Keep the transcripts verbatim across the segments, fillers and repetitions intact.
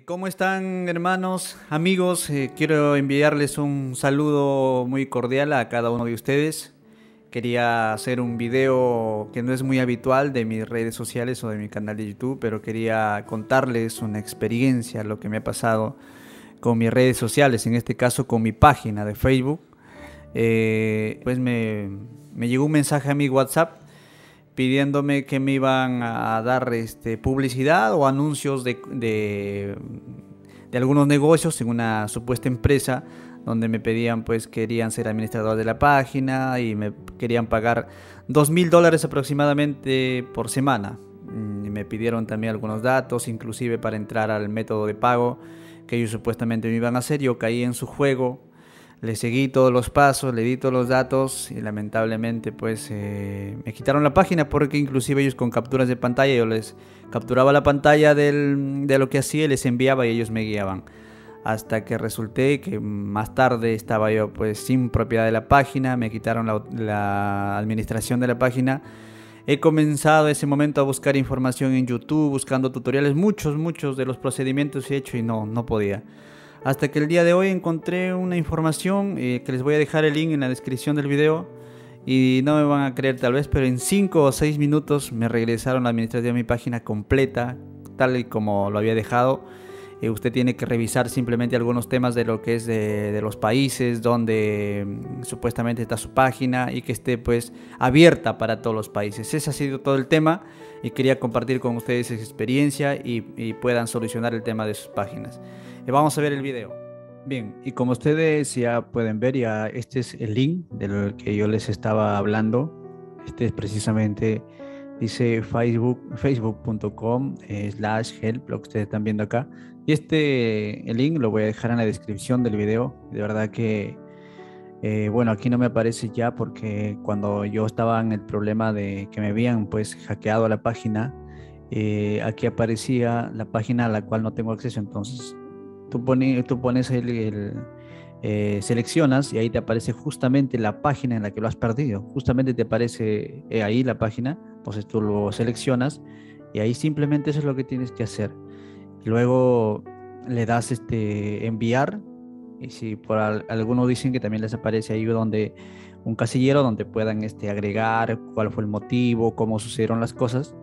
¿Cómo están, hermanos, amigos? Eh, quiero enviarles un saludo muy cordial a cada uno de ustedes. Quería hacer un video que no es muy habitual de mis redes sociales o de mi canal de YouTube, pero quería contarles una experiencia, lo que me ha pasado con mis redes sociales, en este caso con mi página de Facebook. Eh, pues me, me llegó un mensaje a mi WhatsApp pidiéndome que me iban a dar este, publicidad o anuncios de, de, de algunos negocios en una supuesta empresa donde me pedían, pues querían ser administrador de la página y me querían pagar dos mil dólares aproximadamente por semana. Y me pidieron también algunos datos, inclusive para entrar al método de pago que ellos supuestamente me iban a hacer. Yo caí en su juego. Le seguí todos los pasos, le di todos los datos y lamentablemente pues eh, me quitaron la página porque inclusive ellos con capturas de pantalla, yo les capturaba la pantalla del, de lo que hacía y les enviaba y ellos me guiaban. Hasta que resulté que más tarde estaba yo pues sin propiedad de la página, me quitaron la, la administración de la página. He comenzado ese momento a buscar información en YouTube, buscando tutoriales, muchos, muchos de los procedimientos he hecho y no, no podía. Hasta que el día de hoy encontré una información eh, que les voy a dejar el link en la descripción del video. Y no me van a creer tal vez, pero en cinco o seis minutos me regresaron la administración de mi página completa, tal y como lo había dejado. Eh, usted tiene que revisar simplemente algunos temas de lo que es de, de los países donde mm, supuestamente está su página y que esté pues abierta para todos los países. Ese ha sido todo el tema y quería compartir con ustedes esa experiencia y, y puedan solucionar el tema de sus páginas. Eh, vamos a ver el video. Bien, y como ustedes ya pueden ver, ya este es el link del que yo les estaba hablando. Este es precisamente, dice facebook, facebook.com eh, slash help, lo que ustedes están viendo acá. Y este el link lo voy a dejar en la descripción del video. De verdad que, eh, bueno, aquí no me aparece ya porque cuando yo estaba en el problema de que me habían pues hackeado la página, eh, aquí aparecía la página a la cual no tengo acceso. Entonces tú, pone, tú pones el, el eh, seleccionas y ahí te aparece justamente la página en la que lo has perdido. Justamente te aparece eh, ahí la página. Entonces tú lo seleccionas y ahí simplemente eso es lo que tienes que hacer. Luego le das este enviar y si por al, algunos dicen que también les aparece ahí donde un casillero donde puedan este agregar cuál fue el motivo, cómo sucedieron las cosas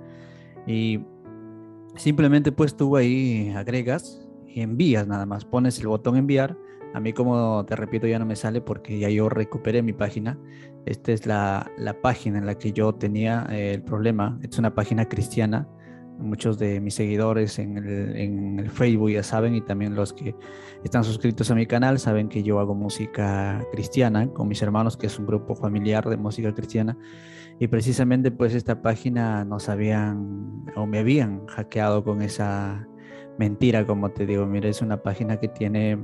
y simplemente pues tú ahí agregas y envías nada más, pones el botón enviar. A mí, como te repito, ya no me sale porque ya yo recuperé mi página. Esta es la, la página en la que yo tenía eh, el problema. Es una página cristiana. Muchos de mis seguidores en el, en el Facebook ya saben, y también los que están suscritos a mi canal saben que yo hago música cristiana con mis hermanos, que es un grupo familiar de música cristiana. Y precisamente pues esta página nos habían o me habían hackeado con esa mentira, como te digo. Mira, es una página que tiene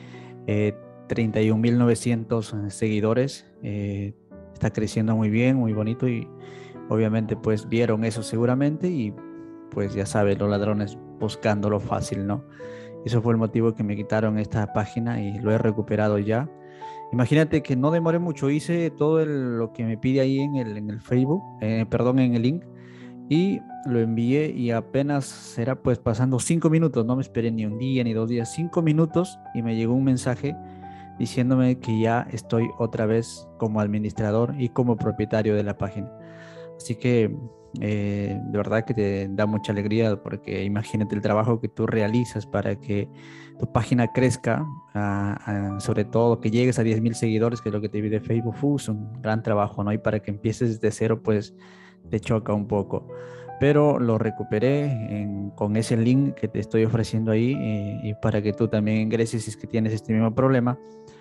eh, treinta y un mil novecientos seguidores. Eh, está creciendo muy bien, muy bonito y obviamente pues vieron eso seguramente y pues ya sabes, los ladrones buscando lo fácil, ¿no? Eso fue el motivo que me quitaron esta página y lo he recuperado ya. Imagínate que no demoré mucho, hice todo el- lo que me pide ahí en el, en el Facebook, eh, perdón, en el link, y lo envié y apenas será pues pasando cinco minutos, no me esperé ni un día ni dos días, cinco minutos y me llegó un mensaje diciéndome que ya estoy otra vez como administrador y como propietario de la página. Así que eh, de verdad que te da mucha alegría porque imagínate el trabajo que tú realizas para que tu página crezca, a- a- sobre todo que llegues a diez mil seguidores, que es lo que te pide Facebook. Fu, es un gran trabajo, ¿no? Y para que empieces de cero, pues te choca un poco. Pero lo recuperé en- con ese link que te estoy ofreciendo ahí eh, y para que tú también ingreses si es que tienes este mismo problema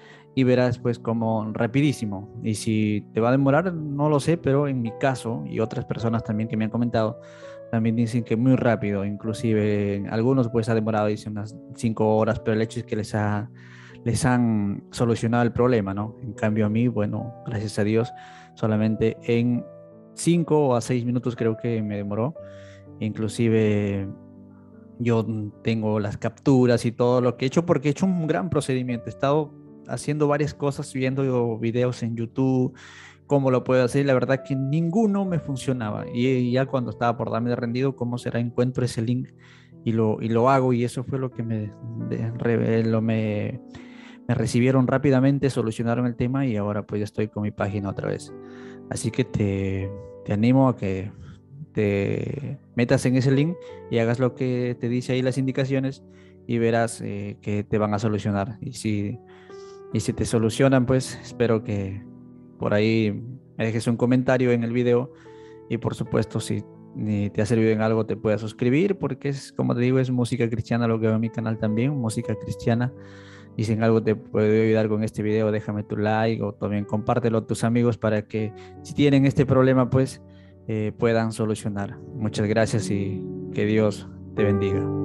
y verás pues como rapidísimo. Y si te va a demorar, no lo sé, pero en mi caso y otras personas también que me han comentado, también dicen que muy rápido, inclusive algunos pues ha demorado, dicen unas cinco horas, pero el hecho es que les ha, les han solucionado el problema, ¿no? En cambio a mí, bueno, gracias a Dios, solamente en cinco o a seis minutos creo que me demoró. Inclusive yo tengo las capturas y todo lo que he hecho porque he hecho un gran procedimiento. He estado haciendo varias cosas, viendo videos en YouTube, cómo lo puedo hacer. Y la verdad que ninguno me funcionaba. Y ya cuando estaba por darme de rendido, ¿cómo será? Encuentro ese link y lo, y lo hago, y eso fue lo que me, de- re- lo me, me recibieron rápidamente, solucionaron el tema y ahora pues ya estoy con mi página otra vez. Así que te, te animo a que te metas en ese link y hagas lo que te dice ahí las indicaciones y verás eh, que te van a solucionar. Y si, y si te solucionan, pues espero que por ahí me dejes un comentario en el video y por supuesto si ni te ha servido en algo te puedas suscribir porque es, como te digo, es música cristiana lo que veo en mi canal también, música cristiana. Y si en algo te puedo ayudar con este video, déjame tu like o también compártelo a tus amigos para que si tienen este problema, pues eh, puedan solucionar. Muchas gracias y que Dios te bendiga.